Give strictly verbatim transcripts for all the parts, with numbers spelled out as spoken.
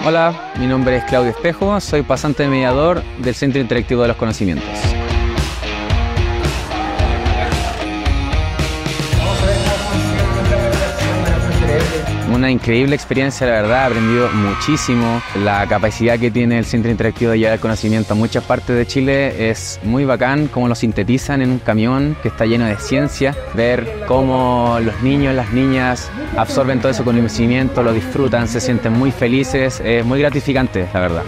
Hola, mi nombre es Claudio Espejo, soy pasante mediador del Centro Interactivo de los Conocimientos. Una increíble experiencia, la verdad, he aprendido muchísimo. La capacidad que tiene el Centro Interactivo de llevar el conocimiento a muchas partes de Chile es muy bacán, cómo lo sintetizan en un camión que está lleno de ciencia, ver cómo los niños, las niñas absorben todo ese conocimiento, lo disfrutan, se sienten muy felices, es muy gratificante, la verdad.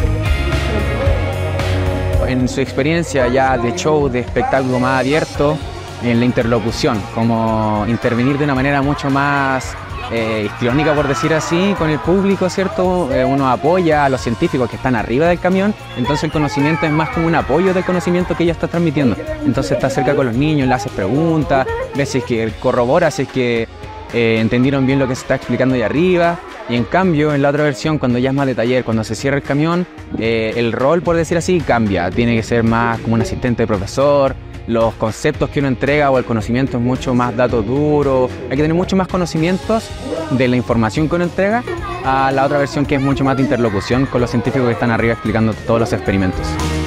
En su experiencia ya de show, de espectáculo más abierto, en la interlocución, como intervenir de una manera mucho más Eh, histriónica, por decir así, con el público, ¿cierto? Eh, uno apoya a los científicos que están arriba del camión, entonces el conocimiento es más como un apoyo del conocimiento que ella está transmitiendo. Entonces está cerca con los niños, le haces preguntas, ves si es que corrobora, si es que eh, entendieron bien lo que se está explicando ahí arriba. Y en cambio, en la otra versión, cuando ya es más de taller, cuando se cierra el camión, eh, el rol, por decir así, cambia. Tiene que ser más como un asistente de profesor. Los conceptos que uno entrega o el conocimiento es mucho más datos duros. Hay que tener mucho más conocimientos de la información que uno entrega a la otra versión que es mucho más de interlocución con los científicos que están arriba explicando todos los experimentos.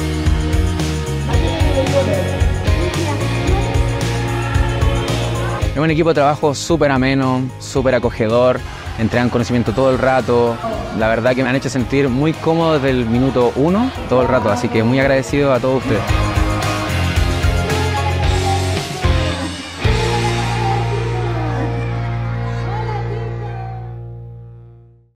Es un equipo de trabajo súper ameno, súper acogedor, entregan conocimiento todo el rato. La verdad que me han hecho sentir muy cómodo desde el minuto uno todo el rato, así que muy agradecido a todos ustedes.